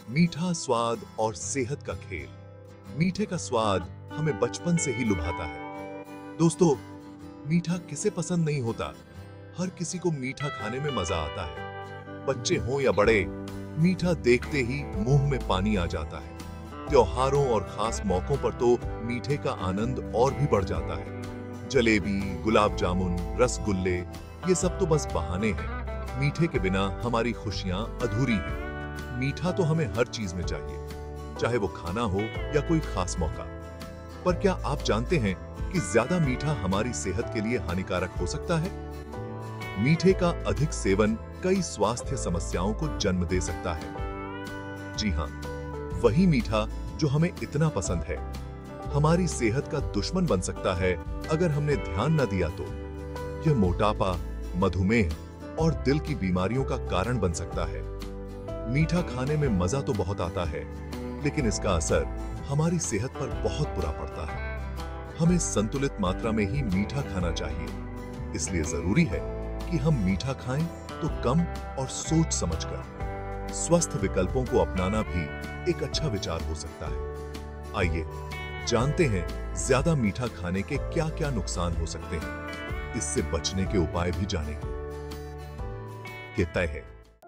मीठा स्वाद और सेहत का खेल। मीठे का स्वाद हमें बचपन से ही लुभाता है। दोस्तों, मीठा किसे पसंद नहीं होता। हर किसी को मीठा खाने में मजा आता है। बच्चे हों या बड़े, मीठा देखते ही मुंह में पानी आ जाता है। त्योहारों और खास मौकों पर तो मीठे का आनंद और भी बढ़ जाता है। जलेबी, गुलाब जामुन, रसगुल्ले, ये सब तो बस बहाने हैं। मीठे के बिना हमारी खुशियां अधूरी हैं। मीठा तो हमें हर चीज में चाहिए, चाहे वो खाना हो या कोई खास मौका। पर क्या आप जानते हैं कि ज्यादा मीठा हमारी सेहत के लिए हानिकारक हो सकता है? मीठे का अधिक सेवन कई स्वास्थ्य समस्याओं को जन्म दे सकता है। जी हां, वही मीठा जो हमें इतना पसंद है, हमारी सेहत का दुश्मन बन सकता है अगर हमने ध्यान न दिया तो। यह मोटापा, मधुमेह और दिल की बीमारियों का कारण बन सकता है। मीठा खाने में मजा तो बहुत आता है, लेकिन इसका असर हमारी सेहत पर बहुत बुरा पड़ता है। हमें संतुलित मात्रा में ही मीठा खाना चाहिए। इसलिए जरूरी है कि हम मीठा खाएं तो कम और सोच समझकर। स्वस्थ विकल्पों को अपनाना भी एक अच्छा विचार हो सकता है। आइए जानते हैं ज्यादा मीठा खाने के क्या-क्या नुकसान हो सकते हैं। इससे बचने के उपाय भी जानेंगे। तय है,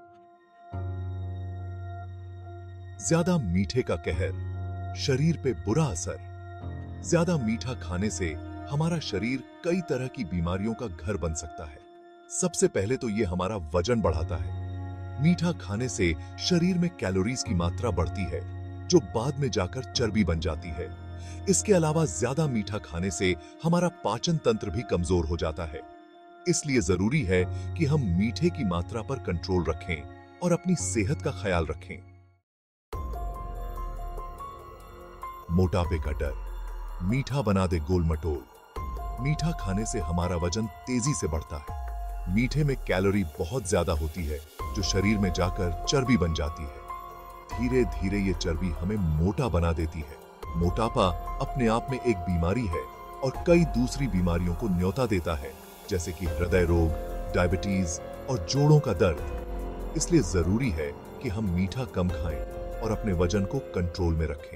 ज्यादा मीठे का कहर, शरीर पे बुरा असर। ज्यादा मीठा खाने से हमारा शरीर कई तरह की बीमारियों का घर बन सकता है। सबसे पहले तो यह हमारा वजन बढ़ाता है। मीठा खाने से शरीर में कैलोरीज की मात्रा बढ़ती है, जो बाद में जाकर चर्बी बन जाती है। इसके अलावा ज्यादा मीठा खाने से हमारा पाचन तंत्र भी कमजोर हो जाता है। इसलिए जरूरी है कि हम मीठे की मात्रा पर कंट्रोल रखें और अपनी सेहत का ख्याल रखें। मोटापे का डर, मीठा बना दे गोल मटोल। मीठा खाने से हमारा वजन तेजी से बढ़ता है। मीठे में कैलोरी बहुत ज्यादा होती है, जो शरीर में जाकर चर्बी बन जाती है। धीरे धीरे ये चर्बी हमें मोटा बना देती है। मोटापा अपने आप में एक बीमारी है और कई दूसरी बीमारियों को न्योता देता है, जैसे कि हृदय रोग, डायबिटीज और जोड़ों का दर्द। इसलिए जरूरी है कि हम मीठा कम खाएं और अपने वजन को कंट्रोल में रखें।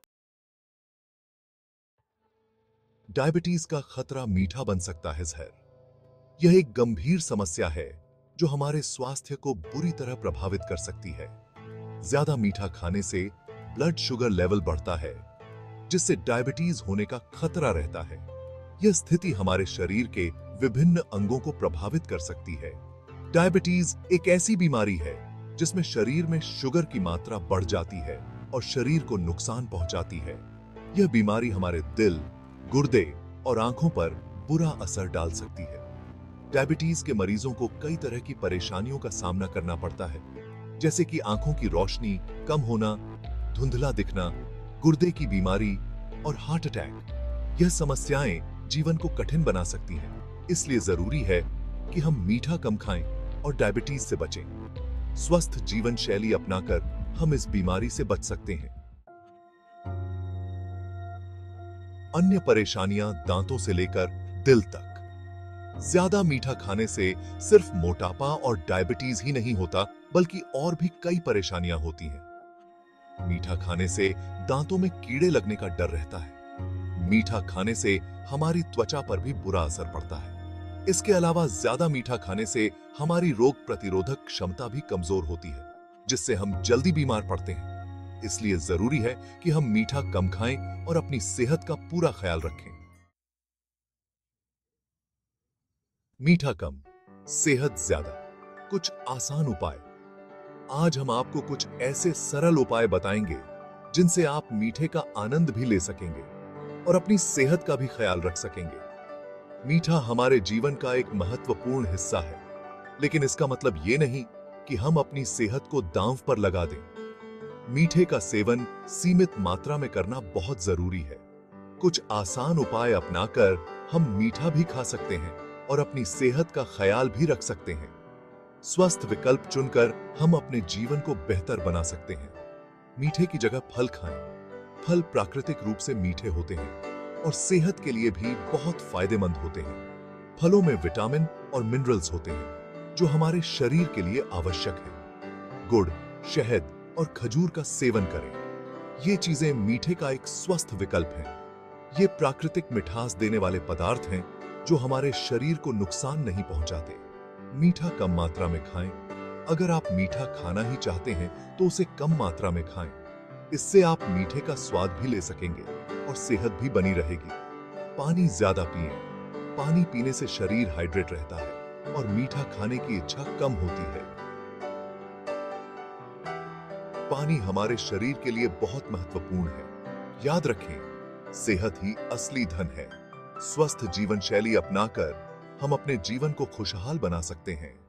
डायबिटीज का खतरा मीठा बन सकता है जहर। यह एक गंभीर समस्या है जो हमारे स्वास्थ्य को बुरी तरह प्रभावित कर सकती है। ज्यादा मीठा खाने से ब्लड शुगर लेवल बढ़ता है, जिससे डायबिटीज होने का खतरा रहता है। यह स्थिति हमारे शरीर के विभिन्न अंगों को प्रभावित कर सकती है। डायबिटीज एक ऐसी बीमारी है जिसमें शरीर में शुगर की मात्रा बढ़ जाती है और शरीर को नुकसान पहुंचाती है। यह बीमारी हमारे दिल, गुर्दे और आंखों पर बुरा असर डाल सकती है। डायबिटीज के मरीजों को कई तरह की परेशानियों का सामना करना पड़ता है, जैसे कि आंखों की रोशनी कम होना, धुंधला दिखना, गुर्दे की बीमारी और हार्ट अटैक। यह समस्याएं जीवन को कठिन बना सकती हैं। इसलिए जरूरी है कि हम मीठा कम खाएं और डायबिटीज से बचें। स्वस्थ जीवन शैली अपनाकर हम इस बीमारी से बच सकते हैं। अन्य परेशानियां दांतों से लेकर दिल तक। ज्यादा मीठा खाने से सिर्फ मोटापा और डायबिटीज ही नहीं होता, बल्कि और भी कई परेशानियां होती हैं। मीठा खाने से दांतों में कीड़े लगने का डर रहता है। मीठा खाने से हमारी त्वचा पर भी बुरा असर पड़ता है। इसके अलावा ज्यादा मीठा खाने से हमारी रोग प्रतिरोधक क्षमता भी कमजोर होती है, जिससे हम जल्दी बीमार पड़ते हैं। इसलिए जरूरी है कि हम मीठा कम खाएं और अपनी सेहत का पूरा ख्याल रखें। मीठा कम, सेहत ज्यादा, कुछ आसान उपाय। आज हम आपको कुछ ऐसे सरल उपाय बताएंगे जिनसे आप मीठे का आनंद भी ले सकेंगे और अपनी सेहत का भी ख्याल रख सकेंगे। मीठा हमारे जीवन का एक महत्वपूर्ण हिस्सा है, लेकिन इसका मतलब यह नहीं कि हम अपनी सेहत को दांव पर लगा दें। मीठे का सेवन सीमित मात्रा में करना बहुत जरूरी है। कुछ आसान उपाय अपनाकर हम मीठा भी खा सकते हैं और अपनी सेहत का ख्याल भी रख सकते हैं। स्वस्थ विकल्प चुनकर हम अपने जीवन को बेहतर बना सकते हैं। मीठे की जगह फल खाएं। फल प्राकृतिक रूप से मीठे होते हैं और सेहत के लिए भी बहुत फायदेमंद होते हैं। फलों में विटामिन और मिनरल्स होते हैं, जो हमारे शरीर के लिए आवश्यक है। गुड़, शहद और खजूर का सेवन करें। ये चीजें मीठे का एक स्वस्थ विकल्प हैं। ये प्राकृतिक मिठास देने वाले पदार्थ हैं जो हमारे शरीर को नुकसान नहीं पहुंचाते। मीठा कम मात्रा में खाएं। अगर आप मीठा खाना ही चाहते हैं तो उसे कम मात्रा में खाएं। इससे आप मीठे का स्वाद भी ले सकेंगे और सेहत भी बनी रहेगी। पानी ज्यादा पिएं। पानी पीने से शरीर हाइड्रेट रहता है और मीठा खाने की इच्छा कम होती है। पानी हमारे शरीर के लिए बहुत महत्वपूर्ण है। याद रखें, सेहत ही असली धन है। स्वस्थ जीवन शैली अपनाकर हम अपने जीवन को खुशहाल बना सकते हैं।